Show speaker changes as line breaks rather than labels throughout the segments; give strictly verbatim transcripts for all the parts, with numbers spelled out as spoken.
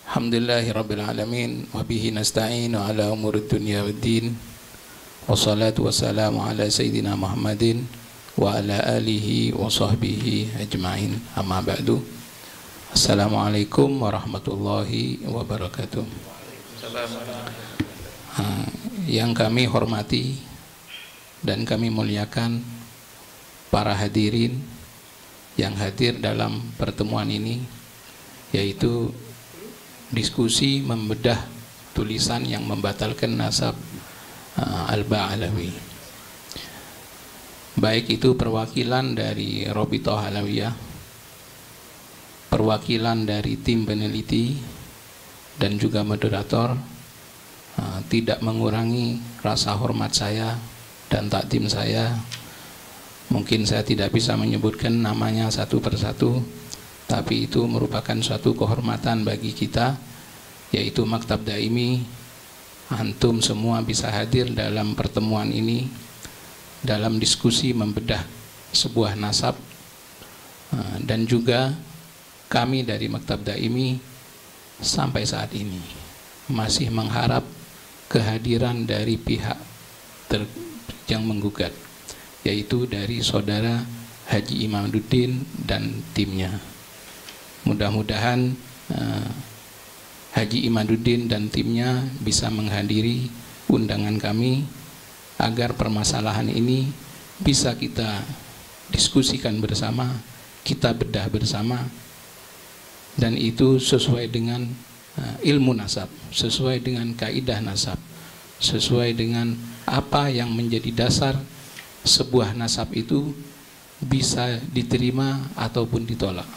Alhamdulillahi Rabbil Alamin. Wabihi nasta'inu ala umuri dunya waddin. Wassalatu wassalamu ala Sayyidina Muhammadin wa ala alihi wa sahbihi ajma'in. Amma ba'du. Assalamualaikum warahmatullahi wabarakatuh. Yang kami hormati dan kami muliakan para hadirin yang hadir dalam pertemuan ini, yaitu diskusi membedah tulisan yang membatalkan nasab uh, Al-Ba'alawi. Baik itu perwakilan dari Rabithah Alawiyah, perwakilan dari tim peneliti, dan juga moderator, uh, tidak mengurangi rasa hormat saya dan takdim saya. Mungkin saya tidak bisa menyebutkan namanya satu persatu, tapi itu merupakan suatu kehormatan bagi kita, yaitu Maktab Daimi. Antum semua bisa hadir dalam pertemuan ini, dalam diskusi membedah sebuah nasab, dan juga kami dari Maktab Daimi sampai saat ini masih mengharap kehadiran dari pihak ter yang menggugat, yaitu dari saudara Haji Imaduddin dan timnya. Mudah-mudahan uh, Haji Imaduddin dan timnya bisa menghadiri undangan kami agar permasalahan ini bisa kita diskusikan bersama, kita bedah bersama, dan itu sesuai dengan uh, ilmu nasab, sesuai dengan kaidah nasab, sesuai dengan apa yang menjadi dasar sebuah nasab itu bisa diterima ataupun ditolak.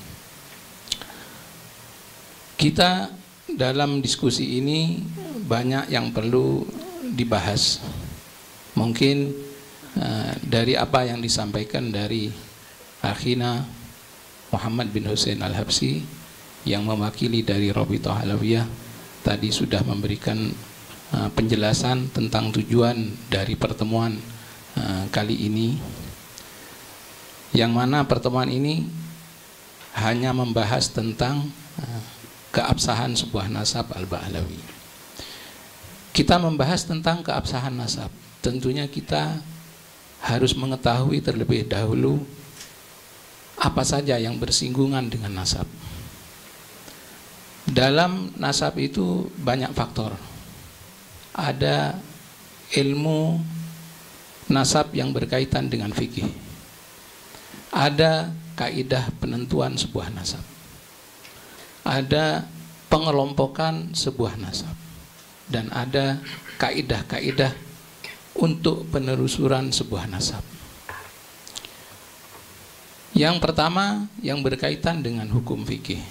Kita dalam diskusi ini banyak yang perlu dibahas. Mungkin uh, dari apa yang disampaikan dari akhina Muhammad bin Hussein Al-Habsyi yang mewakili dari Rabithah Alawiyah tadi sudah memberikan uh, penjelasan tentang tujuan dari pertemuan uh, kali ini, yang mana pertemuan ini hanya membahas tentang uh, keabsahan sebuah nasab Al-Ba'alawi. Kita membahas tentang keabsahan nasab, tentunya kita harus mengetahui terlebih dahulu apa saja yang bersinggungan dengan nasab. Dalam nasab itu banyak faktor. Ada ilmu nasab yang berkaitan dengan fikih, ada kaidah penentuan sebuah nasab, ada pengelompokan sebuah nasab, dan ada kaidah-kaidah untuk penelusuran sebuah nasab. Yang pertama yang berkaitan dengan hukum fikih.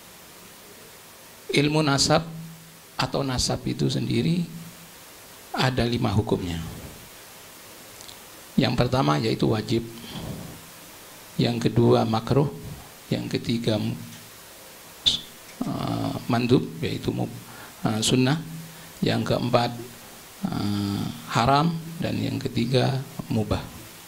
Ilmu nasab atau nasab itu sendiri ada lima hukumnya. Yang pertama yaitu wajib, yang kedua makruh, yang ketiga Uh, mandub yaitu uh, sunnah, yang keempat uh, haram, dan yang ketiga mubah.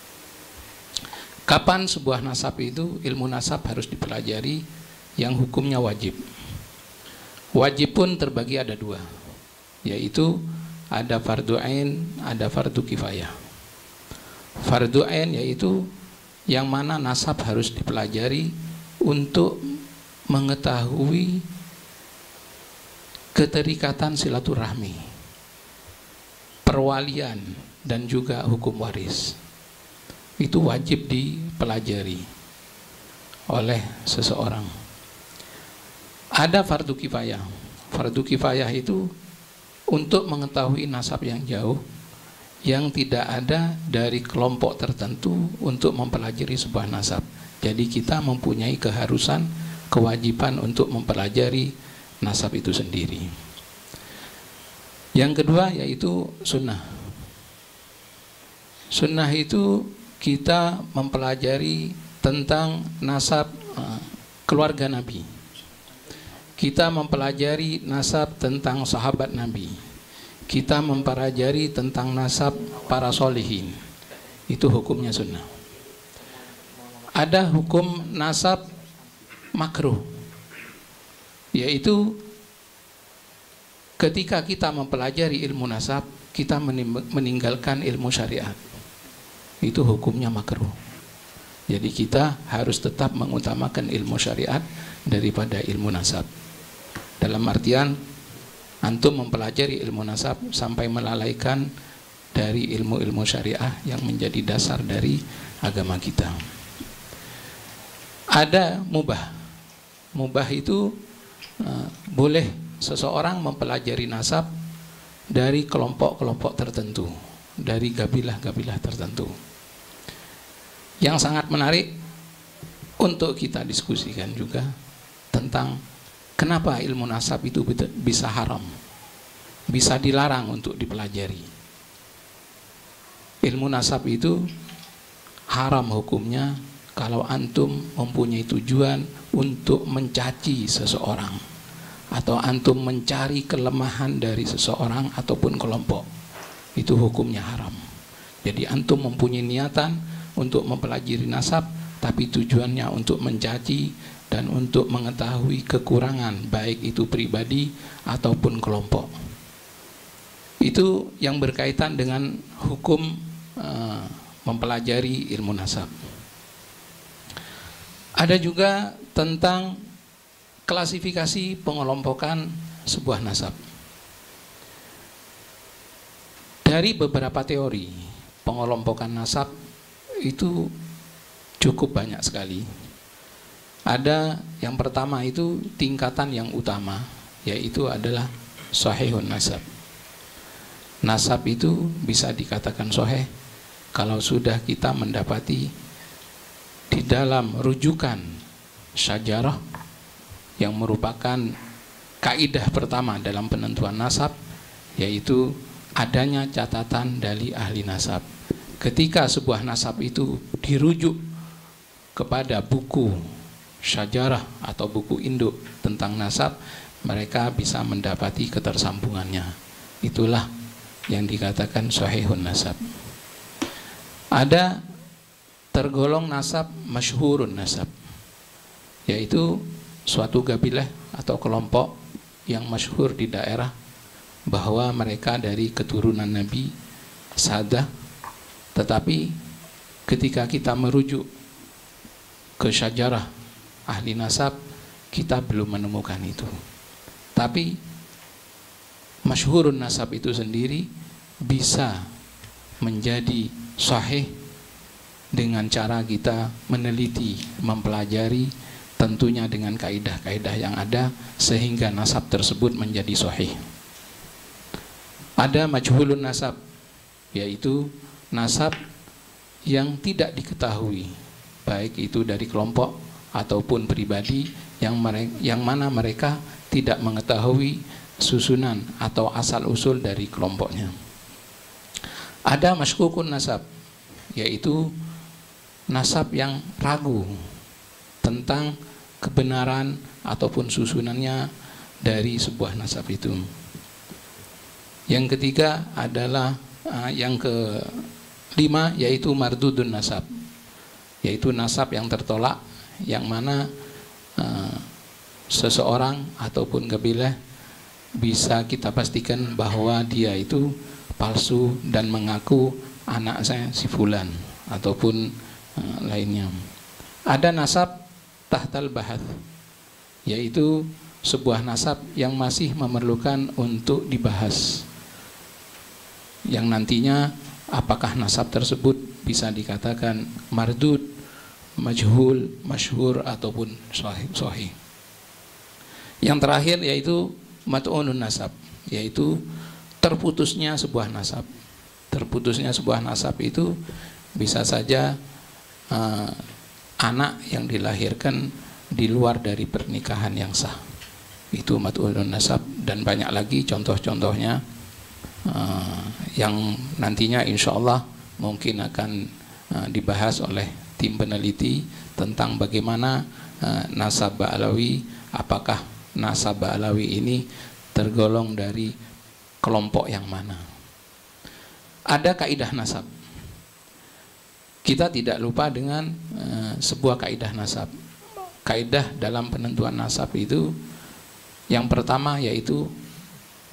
Kapan sebuah nasab itu, ilmu nasab harus dipelajari yang hukumnya wajib. Wajib pun terbagi ada dua, yaitu ada fardu ain, ada fardu kifayah. Fardu ain yaitu yang mana nasab harus dipelajari untuk mengetahui keterikatan silaturahmi, perwalian, dan juga hukum waris. Itu wajib dipelajari oleh seseorang. Ada fardu kifayah. Fardu kifayah itu untuk mengetahui nasab yang jauh, yang tidak ada dari kelompok tertentu untuk mempelajari sebuah nasab. Jadi kita mempunyai keharusan, kewajiban untuk mempelajari nasab itu sendiri. Yang kedua yaitu sunnah. Sunnah itu kita mempelajari tentang nasab uh, keluarga Nabi. Kita mempelajari nasab tentang sahabat Nabi. Kita mempelajari tentang nasab para solihin. Itu hukumnya sunnah. Ada hukum nasab makruh, yaitu ketika kita mempelajari ilmu nasab, kita meninggalkan ilmu syariat, itu hukumnya makruh. Jadi kita harus tetap mengutamakan ilmu syariat daripada ilmu nasab. Dalam artian antum mempelajari ilmu nasab sampai melalaikan dari ilmu-ilmu syariah yang menjadi dasar dari agama kita. Ada mubah. Mubah itu uh, boleh seseorang mempelajari nasab dari kelompok-kelompok tertentu, dari gabilah-gabilah tertentu. Yang sangat menarik untuk kita diskusikan juga tentang kenapa ilmu nasab itu bisa haram, bisa dilarang untuk dipelajari. Ilmu nasab itu haram hukumnya kalau antum mempunyai tujuan untuk mencaci seseorang, atau antum mencari kelemahan dari seseorang ataupun kelompok, itu hukumnya haram. Jadi antum mempunyai niatan untuk mempelajari nasab, tapi tujuannya untuk mencaci dan untuk mengetahui kekurangan, baik itu pribadi ataupun kelompok. Itu yang berkaitan dengan hukum uh, mempelajari ilmu nasab. Ada juga tentang klasifikasi pengelompokan sebuah nasab. Dari beberapa teori pengelompokan nasab itu cukup banyak sekali. Ada yang pertama itu tingkatan yang utama, yaitu adalah sahihun nasab. Nasab itu bisa dikatakan sahih kalau sudah kita mendapati di dalam rujukan syajarah yang merupakan kaidah pertama dalam penentuan nasab, yaitu adanya catatan dari ahli nasab. Ketika sebuah nasab itu dirujuk kepada buku syajarah atau buku induk tentang nasab, mereka bisa mendapati ketersambungannya. Itulah yang dikatakan sahihun nasab. Ada tergolong nasab masyhurun nasab, yaitu suatu gabilah atau kelompok yang masyhur di daerah bahwa mereka dari keturunan Nabi Sadah, tetapi ketika kita merujuk ke syajarah ahli nasab, kita belum menemukan itu. Tapi masyhurun nasab itu sendiri bisa menjadi sahih dengan cara kita meneliti, mempelajari, tentunya dengan kaidah-kaidah yang ada, sehingga nasab tersebut menjadi sahih. Ada majhulun nasab, yaitu nasab yang tidak diketahui, baik itu dari kelompok ataupun pribadi, yang mereka, yang mana mereka tidak mengetahui susunan atau asal usul dari kelompoknya. Ada masykukun nasab, yaitu nasab yang ragu tentang kebenaran ataupun susunannya dari sebuah nasab itu. Yang ketiga adalah uh, yang kelima, yaitu mardudun nasab, yaitu nasab yang tertolak, yang mana uh, seseorang ataupun kabilah bisa kita pastikan bahwa dia itu palsu dan mengaku anak saya si fulan ataupun uh, lainnya. Ada nasab tahtal bahath, yaitu sebuah nasab yang masih memerlukan untuk dibahas, yang nantinya apakah nasab tersebut bisa dikatakan mardud, majhul, masyhur ataupun sahih. Yang terakhir yaitu mat'unun nasab, yaitu terputusnya sebuah nasab. Terputusnya sebuah nasab itu bisa saja uh, anak yang dilahirkan di luar dari pernikahan yang sah, itu mat'unun nasab, dan banyak lagi contoh-contohnya uh, yang nantinya insya Allah mungkin akan uh, dibahas oleh tim peneliti tentang bagaimana uh, nasab Ba'alawi, apakah nasab Ba'alawi ini tergolong dari kelompok yang mana. Ada kaidah nasab. Kita tidak lupa dengan uh, sebuah kaidah nasab. Kaidah dalam penentuan nasab itu yang pertama yaitu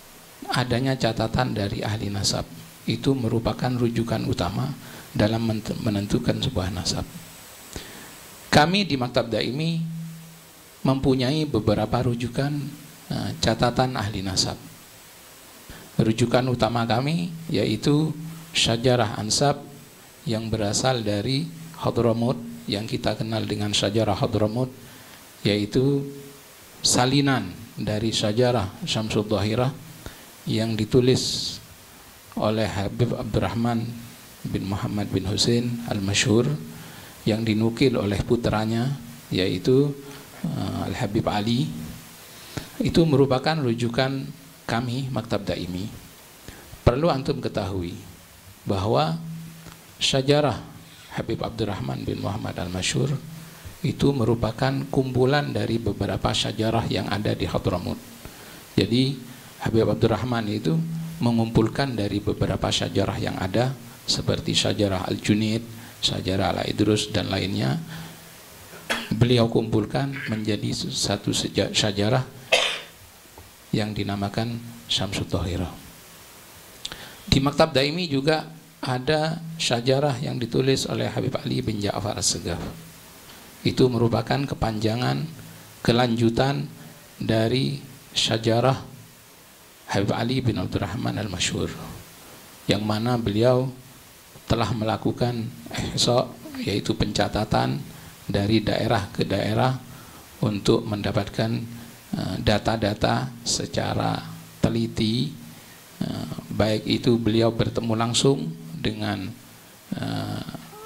adanya catatan dari ahli nasab. Itu merupakan rujukan utama dalam menentukan sebuah nasab. Kami di Maktab Daimi mempunyai beberapa rujukan uh, catatan ahli nasab. Rujukan utama kami yaitu Syajarah Ansab yang berasal dari Hadramut, yang kita kenal dengan Syajarah Hadramut, yaitu salinan dari Syajarah Syamsul Dhahirah yang ditulis oleh Habib Abdurrahman bin Muhammad bin Husain Al-Masyhur, yang dinukil oleh putranya yaitu uh, Al-Habib Ali. Itu merupakan rujukan kami Maktab Daimi. Perlu antum ketahui bahwa Syajarah Habib Abdurrahman bin Muhammad Al-Masyhur itu merupakan kumpulan dari beberapa syajarah yang ada di Hadramut. Jadi Habib Abdurrahman itu mengumpulkan dari beberapa syajarah yang ada, seperti Syajarah Al-Junaid, Syajarah Al-Idrus dan lainnya. Beliau kumpulkan menjadi satu syajarah yang dinamakan Syamsul Dhahirah. Di Maktab Daimi juga ada syajarah yang ditulis oleh Habib Ali bin Ja'far As-Segaf. Itu merupakan kepanjangan, kelanjutan dari syajarah Habib Ali bin Abdurrahman Al-Masyhur, yang mana beliau telah melakukan ihsa, yaitu pencatatan dari daerah ke daerah untuk mendapatkan data-data uh, secara teliti. Uh, baik itu beliau bertemu langsung dengan uh,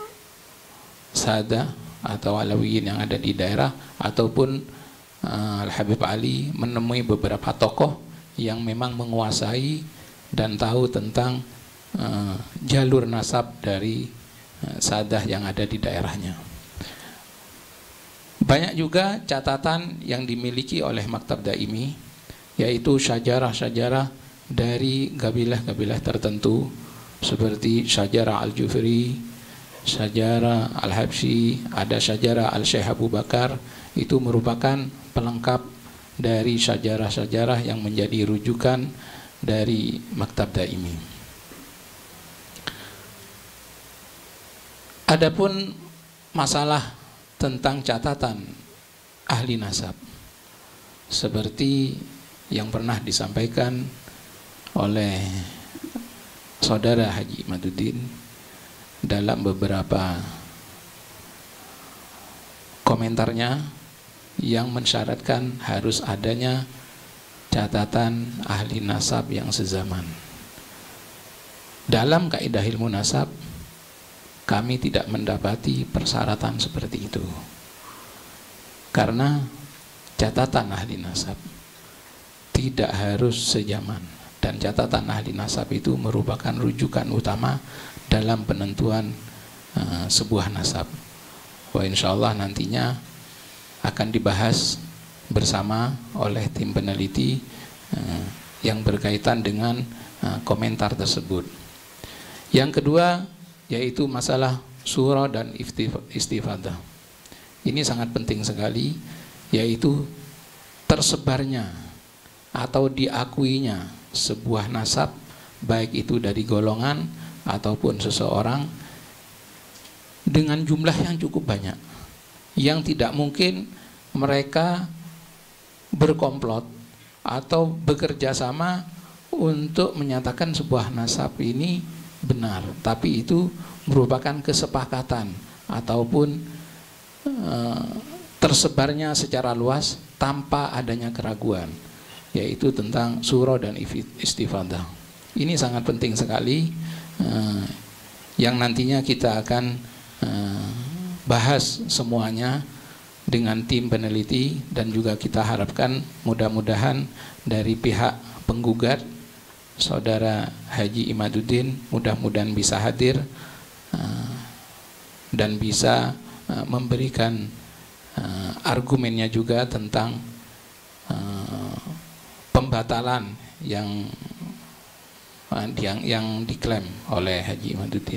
sada atau alawiyin yang ada di daerah, ataupun uh, Al-Habib Ali menemui beberapa tokoh yang memang menguasai dan tahu tentang uh, jalur nasab dari uh, sadah yang ada di daerahnya. Banyak juga catatan yang dimiliki oleh Maktab Daimi, yaitu syajarah-syajarah dari kabilah-kabilah tertentu, seperti Syajarah Al-Jufri, Syajarah Al-Habsyi, ada Syajarah Al-Syekh Abu Bakar. Itu merupakan pelengkap dari syajarah-syajarah yang menjadi rujukan dari Maktab Daimi. Adapun masalah tentang catatan ahli nasab, seperti yang pernah disampaikan oleh saudara Haji Imaduddin dalam beberapa komentarnya, yang mensyaratkan harus adanya catatan ahli nasab yang sezaman. Dalam kaidah ilmu nasab, kami tidak mendapati persyaratan seperti itu, karena catatan ahli nasab tidak harus sejaman, dan catatan ahli nasab itu merupakan rujukan utama dalam penentuan uh, sebuah nasab. Wah, insya Allah nantinya akan dibahas bersama oleh tim peneliti uh, yang berkaitan dengan uh, komentar tersebut. Yang kedua yaitu masalah surah dan istifadah. Ini sangat penting sekali, yaitu tersebarnya atau diakuinya sebuah nasab, baik itu dari golongan ataupun seseorang, dengan jumlah yang cukup banyak, yang tidak mungkin mereka berkomplot atau bekerja sama untuk menyatakan sebuah nasab ini benar, tapi itu merupakan kesepakatan ataupun e, tersebarnya secara luas tanpa adanya keraguan, yaitu tentang surah dan istifadah. Ini sangat penting sekali, eh, yang nantinya kita akan eh, bahas semuanya dengan tim peneliti, dan juga kita harapkan mudah-mudahan dari pihak penggugat saudara Haji Imaduddin mudah-mudahan bisa hadir eh, dan bisa eh, memberikan eh, argumennya juga tentang eh, pembatalan yang yang yang diklaim oleh Haji Imaduddin.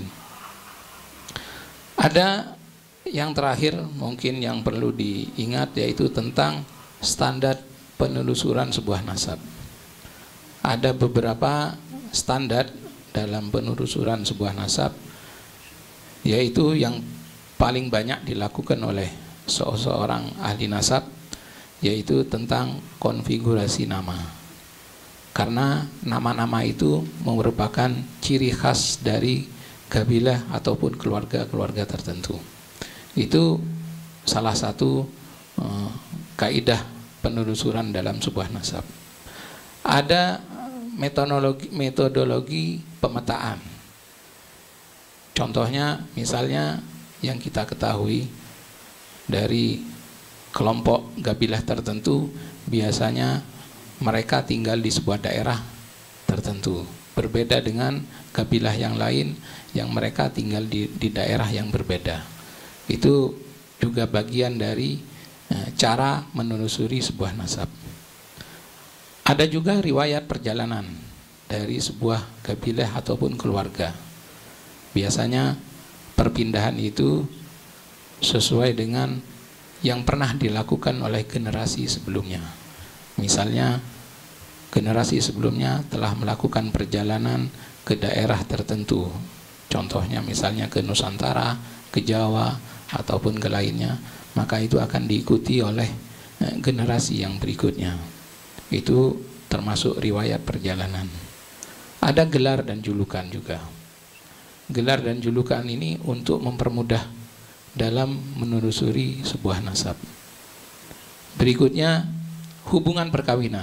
Ada yang terakhir mungkin yang perlu diingat, yaitu tentang standar penelusuran sebuah nasab. ada beberapa standar dalam penelusuran sebuah nasab, yaitu yang paling banyak dilakukan oleh seorang ahli nasab, yaitu tentang konfigurasi nama. Karena nama-nama itu merupakan ciri khas dari kabilah ataupun keluarga-keluarga tertentu. Itu salah satu uh, kaidah penelusuran dalam sebuah nasab. Ada metodologi, metodologi pemetaan. Contohnya misalnya yang kita ketahui dari kelompok kabilah tertentu, biasanya mereka tinggal di sebuah daerah tertentu, berbeda dengan kabilah yang lain yang mereka tinggal di, di daerah yang berbeda. Itu juga bagian dari eh, cara menelusuri sebuah nasab. Ada juga riwayat perjalanan dari sebuah kabilah ataupun keluarga. Biasanya perpindahan itu sesuai dengan yang pernah dilakukan oleh generasi sebelumnya. Misalnya generasi sebelumnya telah melakukan perjalanan ke daerah tertentu, contohnya misalnya ke Nusantara, ke Jawa, ataupun ke lainnya, maka itu akan diikuti oleh generasi yang berikutnya. Itu termasuk riwayat perjalanan. Ada gelar dan julukan juga. Gelar dan julukan ini untuk mempermudah dalam menelusuri sebuah nasab. Berikutnya, hubungan perkawinan.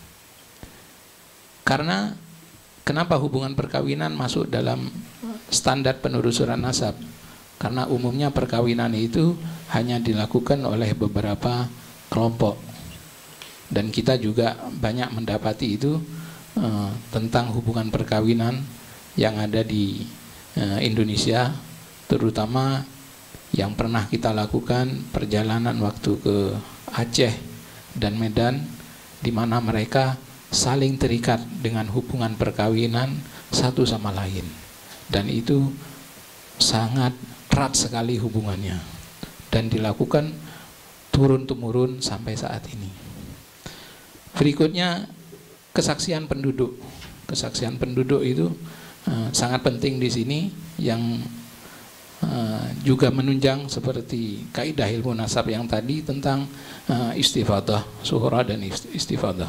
Karena kenapa hubungan perkawinan masuk dalam standar penelusuran nasab? Karena umumnya perkawinan itu hanya dilakukan oleh beberapa kelompok, dan kita juga banyak mendapati itu uh, tentang hubungan perkawinan yang ada di uh, Indonesia, terutama yang pernah kita lakukan perjalanan waktu ke Aceh dan Medan, di mana mereka saling terikat dengan hubungan perkawinan satu sama lain, dan itu sangat erat sekali hubungannya dan dilakukan turun-temurun sampai saat ini. Berikutnya, kesaksian penduduk. Kesaksian penduduk itu uh, sangat penting di sini, yang uh, juga menunjang seperti kaidah ilmu nasab yang tadi tentang uh, istifadah, suhra dan istifadah.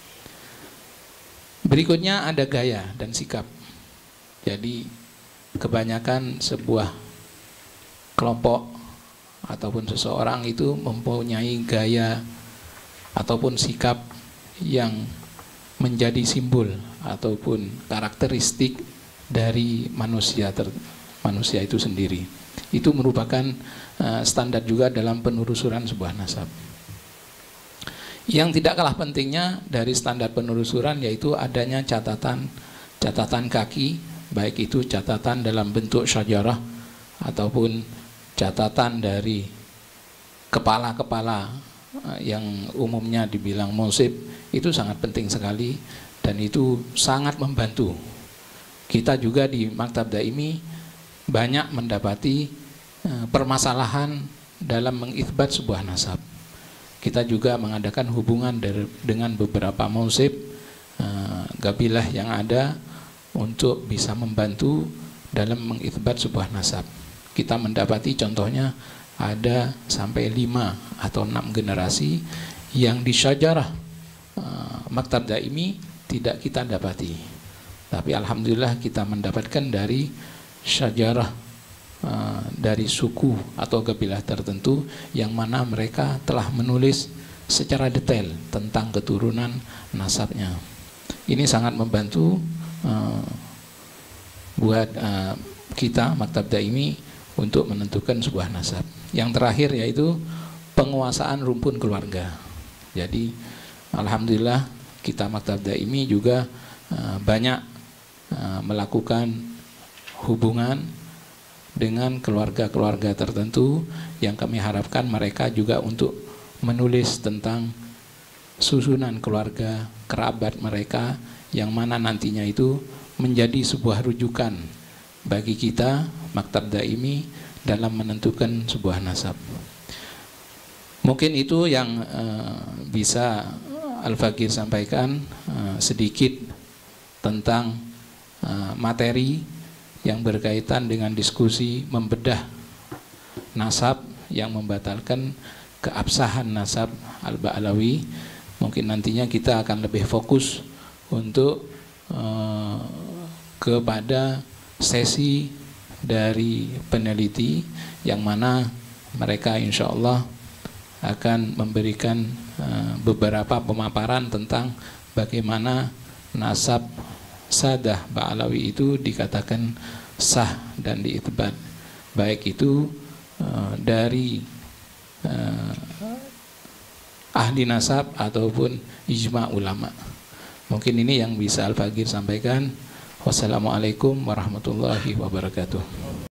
Berikutnya ada gaya dan sikap. Jadi kebanyakan sebuah kelompok ataupun seseorang itu mempunyai gaya ataupun sikap yang menjadi simbol ataupun karakteristik dari manusia ter, manusia itu sendiri. Itu merupakan uh, standar juga dalam penelusuran sebuah nasab. Yang tidak kalah pentingnya dari standar penelusuran yaitu adanya catatan catatan kaki, baik itu catatan dalam bentuk syajarah ataupun catatan dari kepala-kepala yang umumnya dibilang mansib. Itu sangat penting sekali dan itu sangat membantu. Kita juga di Maktab Daimi banyak mendapati uh, permasalahan dalam mengitsbat sebuah nasab. Kita juga mengadakan hubungan dari, dengan beberapa mansib uh, kabilah yang ada untuk bisa membantu dalam mengitsbat sebuah nasab. Kita mendapati contohnya ada sampai lima atau enam generasi yang di syajarah uh, Maktab Daimi tidak kita dapati, tapi alhamdulillah kita mendapatkan dari syajarah uh, dari suku atau kabilah tertentu yang mana mereka telah menulis secara detail tentang keturunan nasabnya. Ini sangat membantu uh, buat uh, kita Maktab Daimi untuk menentukan sebuah nasab. Yang terakhir yaitu penguasaan rumpun keluarga. Jadi alhamdulillah kita Maktab Daimi juga uh, banyak uh, melakukan hubungan dengan keluarga-keluarga tertentu yang kami harapkan mereka juga untuk menulis tentang susunan keluarga kerabat mereka, yang mana nantinya itu menjadi sebuah rujukan bagi kita Maktab Daimi dalam menentukan sebuah nasab. Mungkin itu yang uh, bisa Al-Fakir sampaikan uh, sedikit tentang uh, materi yang berkaitan dengan diskusi membedah nasab yang membatalkan keabsahan nasab Al-Ba'alawi. Mungkin nantinya kita akan lebih fokus untuk uh, kepada sesi dari peneliti yang mana mereka insya Allah akan memberikan uh, beberapa pemaparan tentang bagaimana nasab Sadah Ba'alawi itu dikatakan sah dan diiktibar, baik itu uh, dari uh, ahli nasab ataupun ijma ulama. Mungkin ini yang bisa Al-Faqih sampaikan. Wassalamualaikum warahmatullahi wabarakatuh.